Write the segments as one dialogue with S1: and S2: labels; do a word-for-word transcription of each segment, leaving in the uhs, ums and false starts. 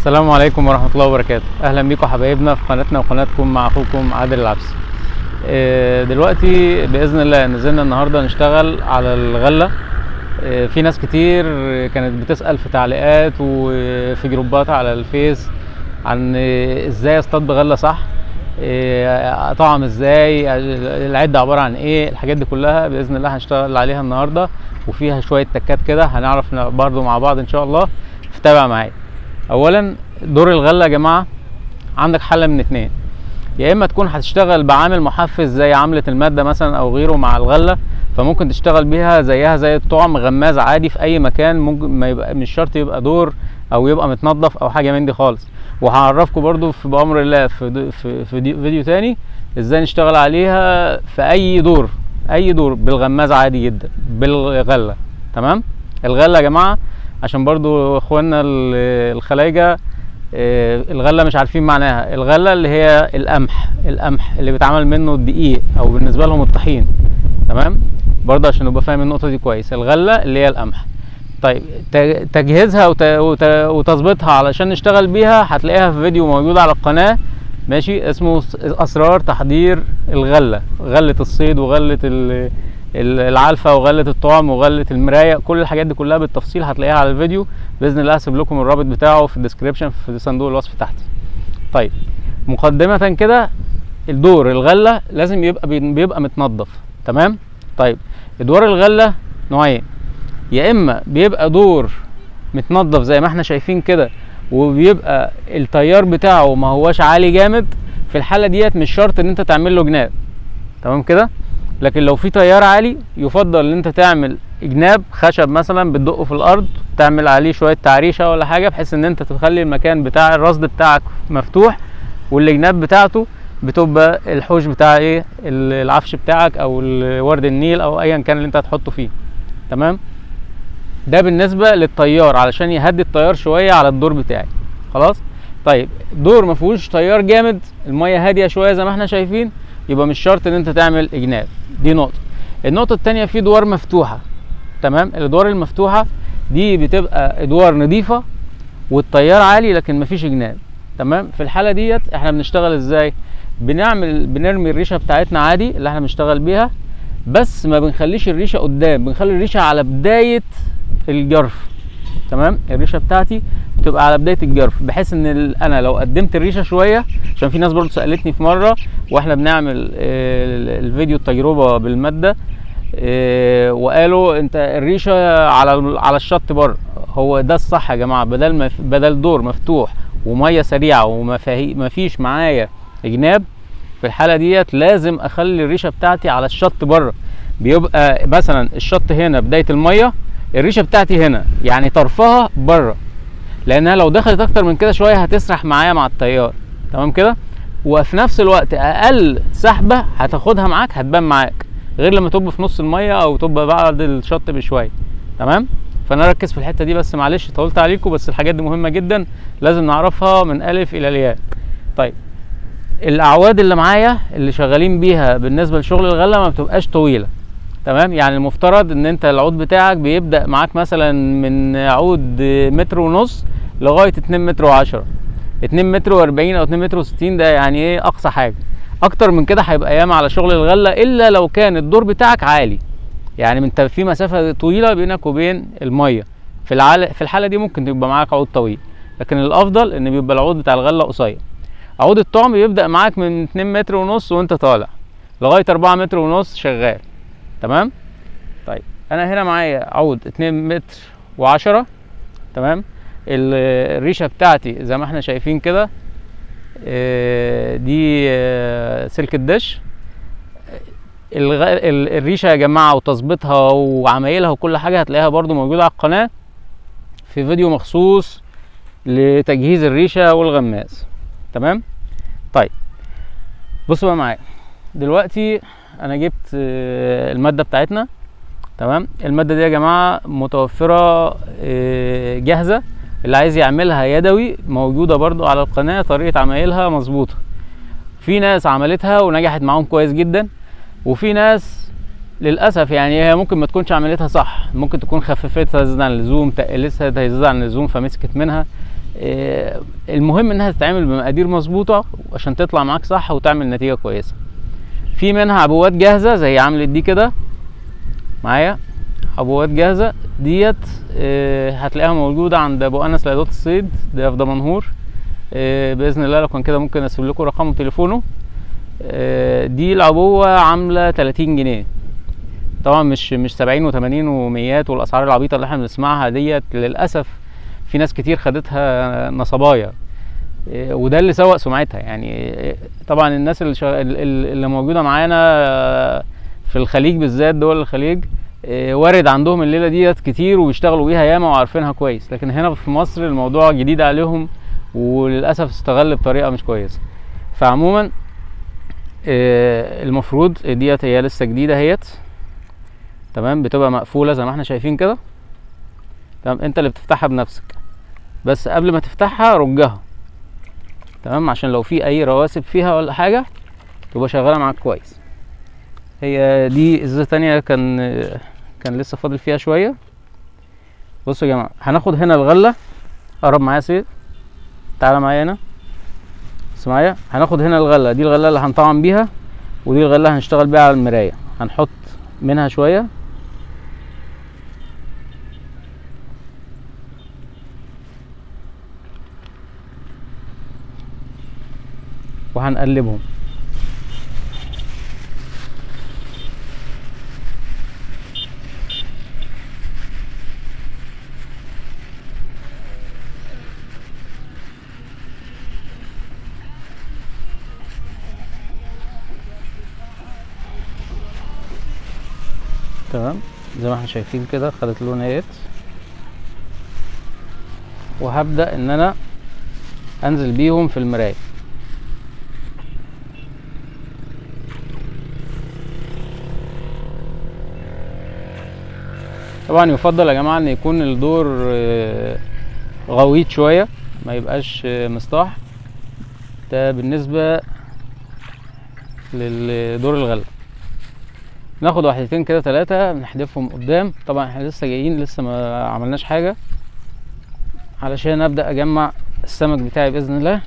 S1: السلام عليكم ورحمة الله وبركاته. أهلا بيكم حبايبنا في قناتنا وقناتكم مع أخوكم عادل العبسي. دلوقتي بإذن الله نزلنا النهاردة نشتغل على الغلة. في ناس كتير كانت بتسأل في تعليقات وفي جروبات على الفيس عن ازاي اصطاد بغلة صح، اطعم ازاي، العدة عبارة عن ايه، الحاجات دي كلها بإذن الله هنشتغل عليها النهاردة، وفيها شوية تكات كده هنعرف برضو مع بعض ان شاء الله. فتابع معايا. اولا دور الغلة يا جماعة عندك حل من اتنين، يا اما تكون هتشتغل بعامل محفز زي عاملة المادة مثلا او غيره مع الغلة، فممكن تشتغل بيها زيها زي الطعم غماز عادي في اي مكان، ممكن ما يبقى مش شرط يبقى دور او يبقى متنضف او حاجة من دي خالص. وهعرفكم برضو في بأمر الله في, في, في فيديو تاني ازاي نشتغل عليها في اي دور، اي دور بالغماز عادي جدا بالغلة. تمام. الغلة يا جماعة عشان برضو اخواننا الخلايجة الغلة مش عارفين معناها. الغلة اللي هي القمح، القمح اللي بيتعمل منه الدقيق او بالنسبة لهم الطحين. تمام. برضه عشان نبقى فاهم النقطة دي كويس، الغلة اللي هي القمح. طيب تجهيزها وتظبيطها علشان نشتغل بيها هتلاقيها في فيديو موجود على القناة، ماشي، اسمه اسرار تحضير الغلة، غلة الصيد وغلة العلفة وغلة الطعم وغلة المراية، كل الحاجات دي كلها بالتفصيل هتلاقيها على الفيديو باذن الله. هسيب لكم الرابط بتاعه في الديسكريبشن في صندوق الوصف تحت. طيب مقدمة كده، الدور الغلة لازم يبقى بيبقى متنضف. تمام. طيب ادوار الغلة نوعين، يا اما بيبقى دور متنضف زي ما احنا شايفين كده وبيبقى التيار بتاعه ما هواش عالي جامد، في الحالة ديت مش شرط ان انت تعمل له جناب. تمام كده. لكن لو في تيار عالي يفضل ان انت تعمل جناب خشب مثلا بتدقه في الارض، تعمل عليه شويه تعريشه ولا حاجه بحيث ان انت تخلي المكان بتاع الرصد بتاعك مفتوح، والجناب بتاعته بتبقى الحوش بتاع ايه العفش بتاعك او ورد النيل او ايا كان اللي انت هتحطه فيه. تمام. ده بالنسبه للتيار علشان يهدي التيار شويه على الدور بتاعي. خلاص. طيب دور ما فيهوش تيار جامد، الميه هاديه شويه زي ما احنا شايفين، يبقى مش شرط ان انت تعمل جناب. دي نقطه. النقطه الثانيه في دوار مفتوحه. تمام. الادوار المفتوحه دي بتبقى ادوار نظيفه والتيار عالي لكن مفيش جناب. تمام. في الحاله ديت احنا بنشتغل ازاي؟ بنعمل بنرمي الريشه بتاعتنا عادي اللي احنا بنشتغل بيها، بس ما بنخليش الريشه قدام، بنخلي الريشه على بدايه الجرف. تمام. الريشه بتاعتي بتبقى على بدايه الجرف بحيث ان انا لو قدمت الريشه شويه، عشان في ناس برضو سالتني في مره واحنا بنعمل الفيديو التجربه بالماده وقالوا انت الريشه على على الشط بره. هو ده الصح يا جماعه، بدل ما بدل دور مفتوح وميه سريعه وما فيش معايا جناب، في الحاله ديت لازم اخلي الريشه بتاعتي على الشط بره. بيبقى مثلا الشط هنا بدايه الميه، الريشه بتاعتي هنا يعني طرفها بره، لانها لو دخلت اكتر من كده شويه هتسرح معايا مع التيار. تمام كده. وفي نفس الوقت اقل سحبه هتاخدها معاك هتبان معاك، غير لما تبقى في نص الميه او تبقى بعد الشط بشويه. تمام. فانا ركز في الحته دي بس، معلش طولت عليكم، بس الحاجات دي مهمه جدا لازم نعرفها من الف الى الياء. طيب الاعواد اللي معايا اللي شغالين بيها بالنسبه لشغل الغله ما بتبقاش طويله. تمام. يعني المفترض ان انت العود بتاعك بيبدا معاك مثلا من عود متر ونص لغايه اتنين متر وعشرة، اتنين متر واربعين او اتنين متر وستين، ده يعني ايه اقصى حاجه. اكتر من كده هيبقى ياما على شغل الغله، الا لو كان الدور بتاعك عالي، يعني انت في مسافه طويله بينك وبين الميه، في العال... في الحاله دي ممكن يبقى معاك عود طويل، لكن الافضل ان بيبقى العود بتاع الغله قصير. عود الطعم بيبدا معاك من اتنين متر ونص وانت طالع لغايه اربعة متر ونص شغال. تمام. طيب انا هنا معايا عود اتنين متر وعشرة. تمام. الريشه بتاعتي زي ما احنا شايفين كده، دي سلك الدش. الريشه يا جماعه وتظبيطها وعمايلها وكل حاجه هتلاقيها برضو موجوده على القناه في فيديو مخصوص لتجهيز الريشه والغماز. تمام. طيب بصوا بقى معايا دلوقتي، انا جبت الماده بتاعتنا. تمام. الماده دي يا جماعه متوفره جاهزه، اللي عايز يعملها يدوي موجوده برضو على القناه طريقه عمايلها مظبوطه. في ناس عملتها ونجحت معاهم كويس جدا، وفي ناس للاسف يعني هي ممكن ما تكونش عملتها صح، ممكن تكون خففتها زياده عن اللزوم، تقلتها زياده عن اللزوم فمسكت منها. آه، المهم انها تتعمل بمقادير مظبوطه عشان تطلع معاك صح وتعمل نتيجه كويسه. في منها عبوات جاهزه زي عملة دي كده معايا، عبوات جاهزه ديت آه، هتلاقيها موجوده عند ابو انس لادوات الصيد ده في دمنهور. آه، باذن الله لو كان كده ممكن اسيب لكم رقم تليفونه. آه، دي العبوه عامله تلاتين جنيه، طبعا مش مش سبعين وتمانين وميات والاسعار العبيطه اللي احنا بنسمعها ديت. للاسف في ناس كتير خدتها نصبايا، إيه، وده اللي سوء سمعتها يعني. إيه، طبعا الناس اللي, شغ... اللي موجوده معانا في الخليج بالذات، دول الخليج إيه، وارد عندهم الليله ديت كتير وبيشتغلوا بيها ياما وعارفينها كويس، لكن هنا في مصر الموضوع جديد عليهم وللاسف استغل بطريقه مش كويسه. فعموما إيه، المفروض ديت هي لسه جديده اهيت، تمام، بتبقى مقفوله زي ما احنا شايفين كده، تمام، انت اللي بتفتحها بنفسك، بس قبل ما تفتحها رجها، تمام، عشان لو في اي رواسب فيها ولا حاجه تبقى شغاله معاك كويس. هي دي ازازه تانية كان كان لسه فاضل فيها شويه. بصوا يا جماعه، هناخد هنا الغله، قرب معايا سيد، تعالى معايا هنا، بص معايا، هناخد هنا الغله دي، الغله اللي هنطعم بيها، ودي الغله هنشتغل بيها على المرايه. هنحط منها شويه وهنقلبهم. تمام، زي ما احنا شايفين كده خدت لون اهيت، وهبدأ ان انا انزل بيهم في المراية. طبعا يفضل يا جماعة ان يكون الدور غويط شوية، ما يبقاش مسطح، ده بالنسبة للدور الغلة. ناخد واحدتين كده تلاتة بنحدفهم قدام، طبعا احنا لسه جايين لسه ما عملناش حاجة، علشان ابدأ اجمع السمك بتاعي باذن الله.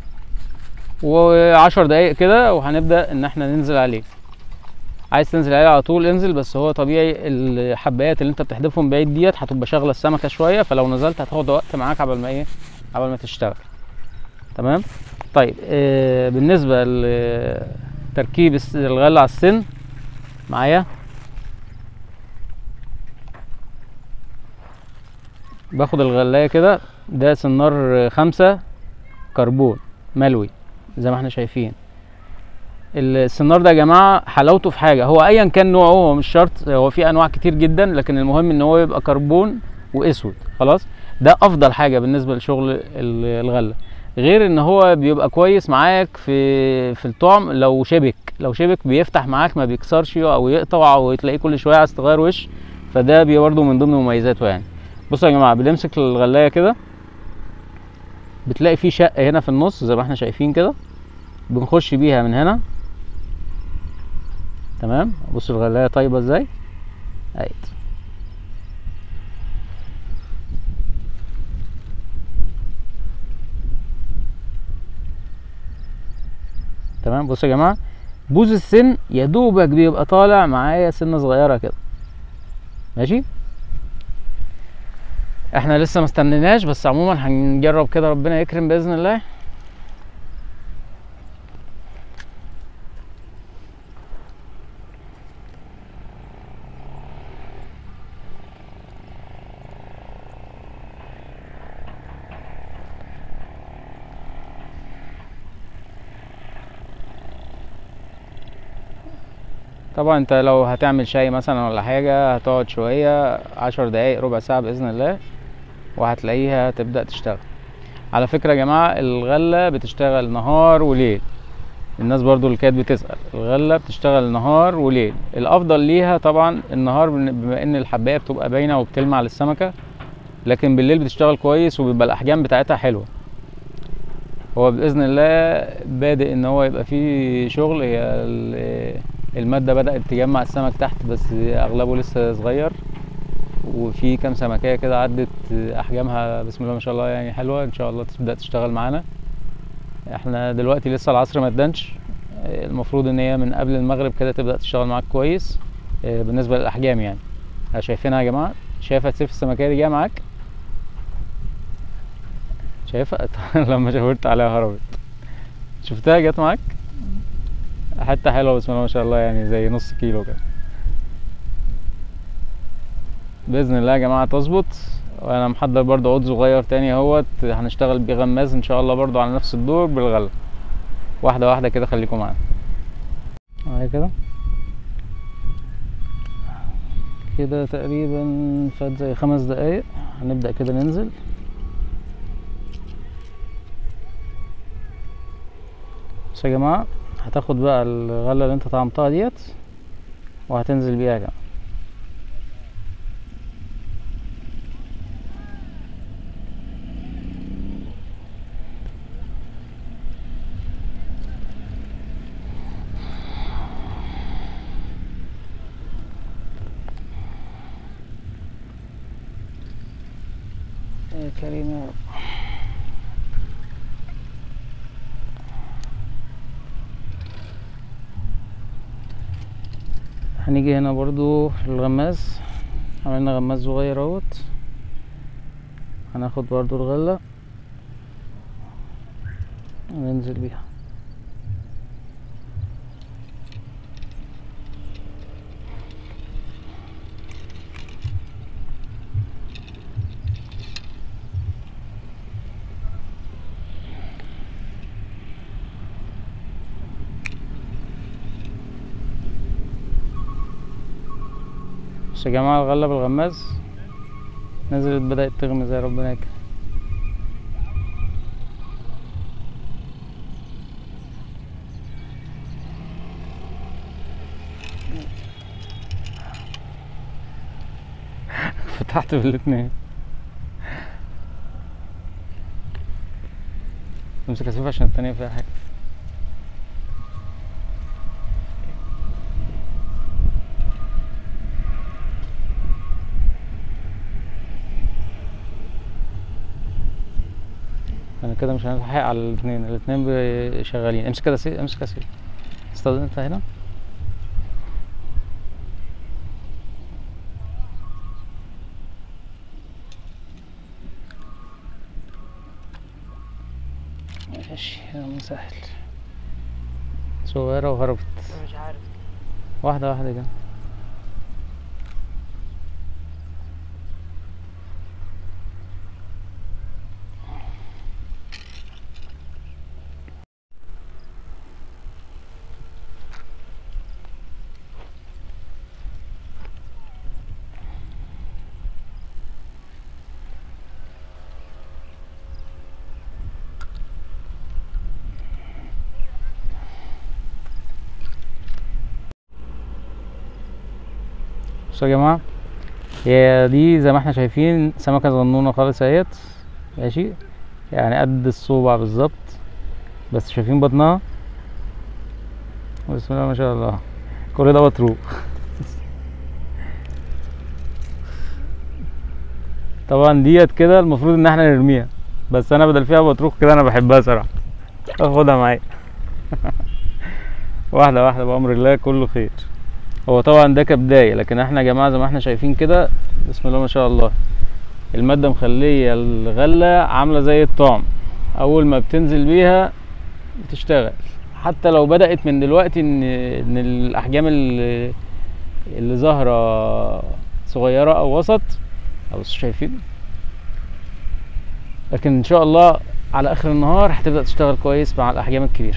S1: وعشر دقايق كده وهنبدأ ان احنا ننزل عليه. عايز تنزل عليه على طول انزل، بس هو طبيعي الحبايات اللي انت بتحدفهم بعيد ديت هتبقى شاغله السمكه شويه، فلو نزلت هتاخد وقت معاك عبال ما ايه عبال ما تشتغل. تمام. طيب آه بالنسبه لتركيب الغله على السن معايا، باخد الغلايه كده، ده سنار خمسة كربون ملوي زي ما احنا شايفين. السنار ده يا جماعه حلاوته في حاجه، هو ايا كان نوعه، هو مش شرط، هو في انواع كتير جدا، لكن المهم ان هو يبقى كربون واسود خلاص. ده افضل حاجه بالنسبه لشغل الغله، غير ان هو بيبقى كويس معاك في في الطعم. لو شبك لو شبك بيفتح معاك، ما بيكسرش او يقطع او تلاقيه كل شويه عايز تغير وش، فده برضه من ضمن مميزاته يعني. بصوا يا جماعه، بنمسك الغلايه كده، بتلاقي في شق هنا في النص زي ما احنا شايفين كده، بنخش بيها من هنا. تمام، بصوا الغلايه طيبه ازاي اهيت. تمام، بصوا يا جماعه، بوز السن يا دوبك بيبقى طالع معايا سنه صغيره كده، ماشي. احنا لسه ما استنيناش، بس عموما هنجرب كده، ربنا يكرم باذن الله. طبعا انت لو هتعمل شاي مثلا ولا حاجة هتقعد شوية، عشر دقايق ربع ساعة بإذن الله، وهتلاقيها تبدأ تشتغل. على فكرة يا جماعة، الغلة بتشتغل نهار وليل. الناس برضو اللي كانت بتسأل، الغلة بتشتغل نهار وليل. الأفضل ليها طبعا النهار بما إن الحباية بتبقى باينة وبتلمع للسمكة، لكن بالليل بتشتغل كويس وبيبقى الأحجام بتاعتها حلوة. هو بإذن الله بادئ إن هو يبقى فيه شغل. هي المادة بدأت تجمع السمك تحت، بس أغلبه لسه صغير، وفي كام سمكية كده عدت احجامها بسم الله ما شاء الله يعني حلوة، ان شاء الله تبدأ تشتغل معانا. احنا دلوقتي لسه العصر ما ادنش، المفروض ان هي من قبل المغرب كده تبدأ تشتغل معاك كويس. بالنسبة للاحجام يعني شايفينها يا جماعة؟ شايفة سيف السمكية دي جاية معاك؟ شايفها؟ لما شاورت عليها هربت. شفتها جت معاك؟ حتة حلوة بسم الله ما شاء الله، يعني زي نص كيلو كده. بإذن الله يا جماعة تظبط. وانا محضر برضو عود صغير تاني اهوت هنشتغل بيه غماز ان شاء الله برضو على نفس الدور بالغلة، واحدة واحدة كده. خليكم معانا اهي كده كده تقريبا فات زي خمس دقايق. هنبدأ كده ننزل. بس يا جماعة هتاخد بقى الغلة اللي انت طعمتها ديت وهتنزل بيها يا جماعة. يا كريم يا رب. هنيجي هنا برضو في الغماز، عملنا غماز صغير اهوت. هناخد برضو الغلة وننزل بيها. بس يا جماعة الغلة بالغماز نزلت، بدأت تغمي زي ربنا يكرم. فتحت بالاتنين. امسك يا سيف عشان التانية فيها حاجة. انا كده مش هنلحق على الاتنين، الاتنين شغالين. امسك كده سيف، امسك يا سيف. استاذن انت هنا. ماشي يا مسهل. صغيرة وهربت.
S2: مش عارف.
S1: واحدة واحدة كده. بصوا يا جماعة، هي دي زي ما احنا شايفين سمكة صغنونة خالص اهيت، ماشي، يعني قد الصوبع بالظبط. بس شايفين بطنها بسم الله ما شاء الله، كل ده بطروق. طبعا ديت كده المفروض ان احنا نرميها، بس انا بدل فيها بطروق كده انا بحبها صراحة، اخدها معايا. واحدة واحدة بأمر الله كله خير. هو طبعا ده كبداية، لكن احنا يا جماعة زي ما احنا شايفين كده بسم الله ما شاء الله، المادة مخلية الغلة عاملة زي الطعم، اول ما بتنزل بيها بتشتغل. حتى لو بدأت من دلوقتي ان ان الاحجام اللي, اللي ظاهرة صغيرة او وسط، او شايفين، لكن ان شاء الله على اخر النهار هتبدأ تشتغل كويس مع الاحجام الكبيرة.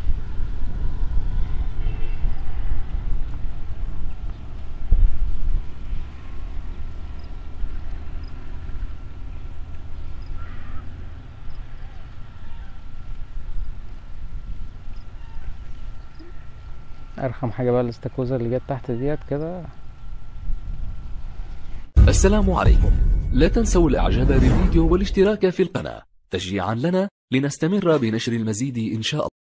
S1: ارخم حاجه بقى الاستاكوزا اللي جت تحت ديت كده.
S3: السلام عليكم، لا تنسوا الاعجاب بالفيديو والاشتراك في القناة تشجيعا لنا لنستمر بنشر المزيد ان شاء الله.